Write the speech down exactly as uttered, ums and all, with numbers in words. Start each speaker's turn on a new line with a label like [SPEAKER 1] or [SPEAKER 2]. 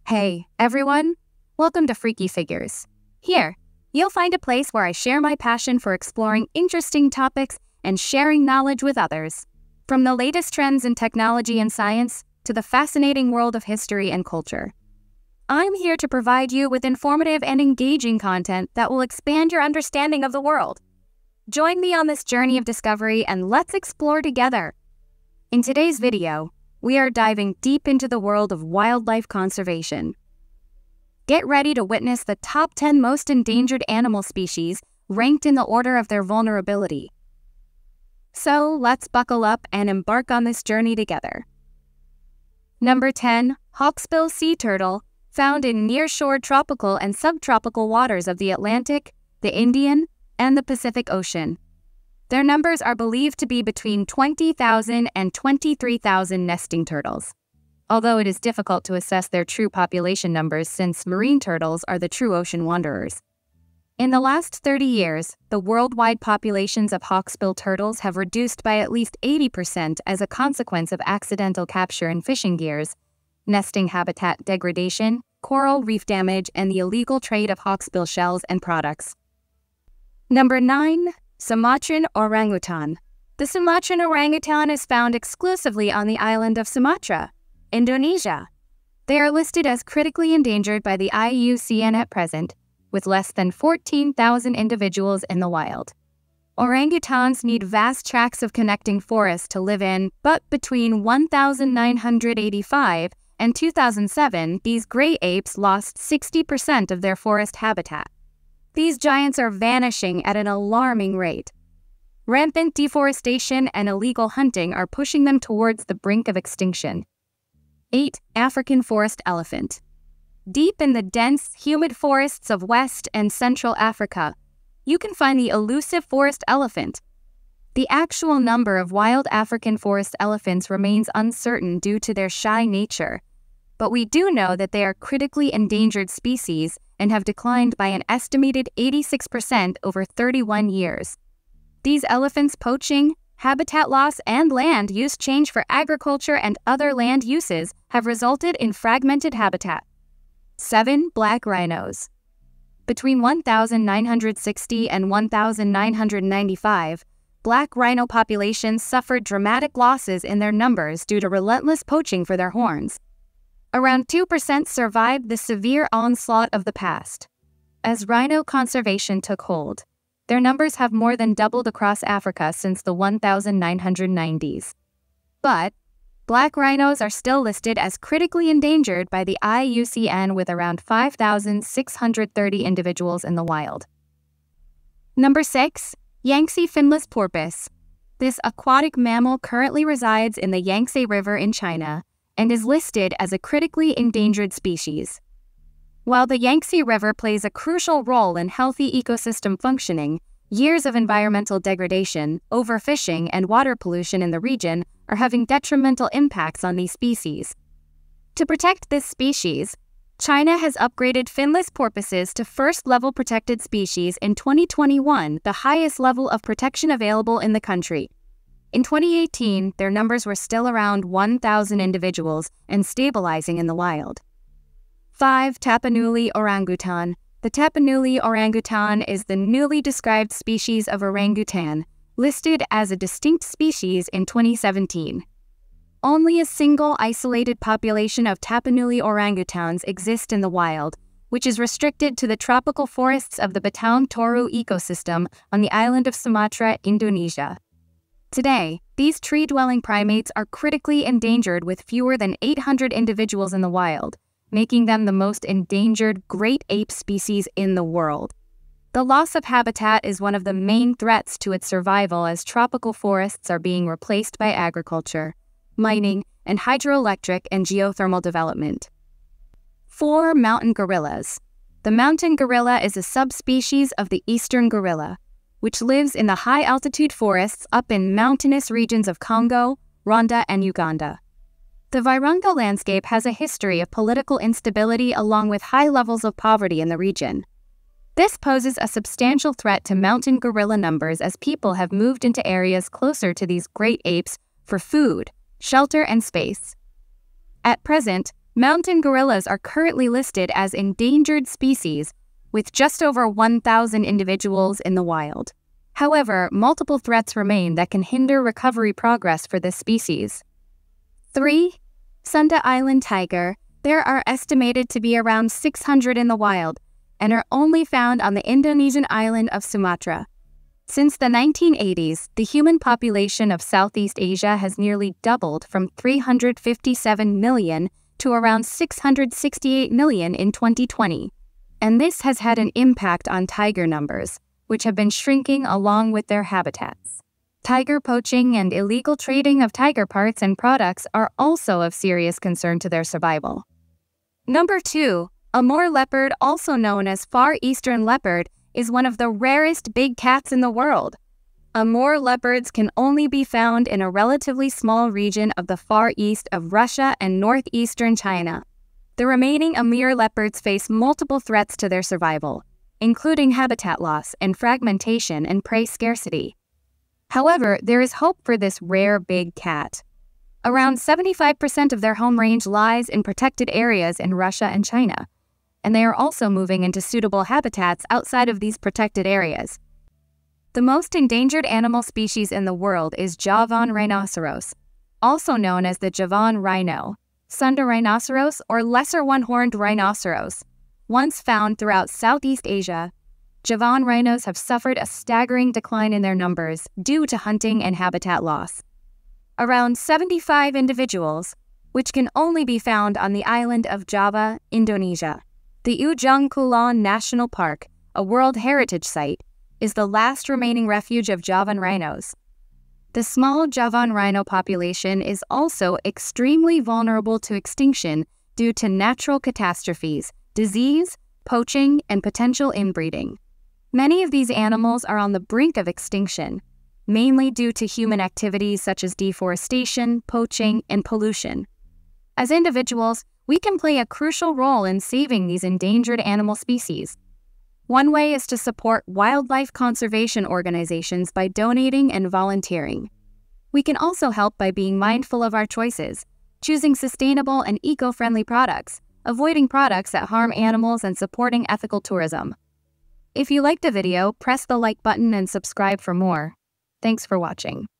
[SPEAKER 1] Hey, everyone! Welcome to Freaky Figures. Here, you'll find a place where I share my passion for exploring interesting topics and sharing knowledge with others. From the latest trends in technology and science to the fascinating world of history and culture. I'm here to provide you with informative and engaging content that will expand your understanding of the world. Join me on this journey of discovery and let's explore together. In today's video, we are diving deep into the world of wildlife conservation. Get ready to witness the top ten most endangered animal species ranked in the order of their vulnerability. So let's buckle up and embark on this journey together. Number ten. Hawksbill sea turtle, found in nearshore tropical and subtropical waters of the Atlantic, the Indian, and the Pacific Ocean. Their numbers are believed to be between twenty thousand and twenty-three thousand nesting turtles, although it is difficult to assess their true population numbers since marine turtles are the true ocean wanderers. In the last thirty years, the worldwide populations of hawksbill turtles have reduced by at least eighty percent as a consequence of accidental capture in fishing gears, nesting habitat degradation, coral reef damage, and the illegal trade of hawksbill shells and products. Number nine. Sumatran orangutan. The Sumatran orangutan is found exclusively on the island of Sumatra, Indonesia. They are listed as critically endangered by the I U C N at present, with less than fourteen thousand individuals in the wild. Orangutans need vast tracts of connecting forest to live in, but between one thousand nine hundred eighty-five and two thousand seven, these gray apes lost sixty percent of their forest habitat. These giants are vanishing at an alarming rate. Rampant deforestation and illegal hunting are pushing them towards the brink of extinction. eight. African forest elephant. Deep in the dense, humid forests of West and Central Africa, you can find the elusive forest elephant. The actual number of wild African forest elephants remains uncertain due to their shy nature, but we do know that they are critically endangered species and have declined by an estimated eighty-six percent over thirty-one years. These elephants' poaching, habitat loss, and land use change for agriculture and other land uses have resulted in fragmented habitat. seven. Black rhinos. Between one thousand nine hundred sixty and one thousand nine hundred ninety-five, black rhino populations suffered dramatic losses in their numbers due to relentless poaching for their horns. Around two percent survived the severe onslaught of the past. As rhino conservation took hold, their numbers have more than doubled across Africa since the nineteen nineties. But black rhinos are still listed as critically endangered by the I U C N with around five thousand six hundred thirty individuals in the wild. Number six. Yangtze finless porpoise. This aquatic mammal currently resides in the Yangtze River in China and is listed as a critically endangered species. While the Yangtze River plays a crucial role in healthy ecosystem functioning, years of environmental degradation, overfishing, and water pollution in the region are having detrimental impacts on these species. To protect this species, China has upgraded finless porpoises to first-level protected species in twenty twenty-one, the highest level of protection available in the country. In twenty eighteen, their numbers were still around one thousand individuals and stabilizing in the wild. five. Tapanuli orangutan. The Tapanuli orangutan is the newly described species of orangutan, listed as a distinct species in twenty seventeen. Only a single isolated population of Tapanuli orangutans exist in the wild, which is restricted to the tropical forests of the Batang Toru ecosystem on the island of Sumatra, Indonesia. Today, these tree-dwelling primates are critically endangered with fewer than eight hundred individuals in the wild, making them the most endangered great ape species in the world. The loss of habitat is one of the main threats to its survival as tropical forests are being replaced by agriculture, mining, and hydroelectric and geothermal development. four. Mountain gorillas. The mountain gorilla is a subspecies of the eastern gorilla, which lives in the high-altitude forests up in mountainous regions of Congo, Rwanda, and Uganda. The Virunga landscape has a history of political instability along with high levels of poverty in the region. This poses a substantial threat to mountain gorilla numbers as people have moved into areas closer to these great apes for food, shelter, and space. At present, Mountain gorillas are currently listed as endangered species, with just over one thousand individuals in the wild. However, multiple threats remain that can hinder recovery progress for this species. three. Sunda Island tiger. There are estimated to be around six hundred in the wild, and are only found on the Indonesian island of Sumatra. Since the nineteen eighties, the human population of Southeast Asia has nearly doubled from three hundred fifty-seven million to around six hundred sixty-eight million in twenty twenty. And this has had an impact on tiger numbers, which have been shrinking along with their habitats. Tiger poaching and illegal trading of tiger parts and products are also of serious concern to their survival. Number two, Amur leopard, also known as Far Eastern leopard, is one of the rarest big cats in the world. Amur leopards can only be found in a relatively small region of the far east of Russia and northeastern China. The remaining Amur leopards face multiple threats to their survival, including habitat loss and fragmentation and prey scarcity. However, there is hope for this rare big cat. Around seventy-five percent of their home range lies in protected areas in Russia and China, and they are also moving into suitable habitats outside of these protected areas. The most endangered animal species in the world is Javan rhinoceros, also known as the Javan rhino, Sunda rhinoceros, or lesser one-horned rhinoceros. Once found throughout Southeast Asia, Javan rhinos have suffered a staggering decline in their numbers due to hunting and habitat loss. Around seventy-five individuals, which can only be found on the island of Java, Indonesia. The Ujung Kulon National Park, a World Heritage Site, is the last remaining refuge of Javan rhinos. The small Javan rhino population is also extremely vulnerable to extinction due to natural catastrophes, disease, poaching, and potential inbreeding. Many of these animals are on the brink of extinction, mainly due to human activities such as deforestation, poaching, and pollution. As individuals, we can play a crucial role in saving these endangered animal species. One way is to support wildlife conservation organizations by donating and volunteering. We can also help by being mindful of our choices, choosing sustainable and eco-friendly products, avoiding products that harm animals, and supporting ethical tourism. If you liked the video, press the like button and subscribe for more. Thanks for watching.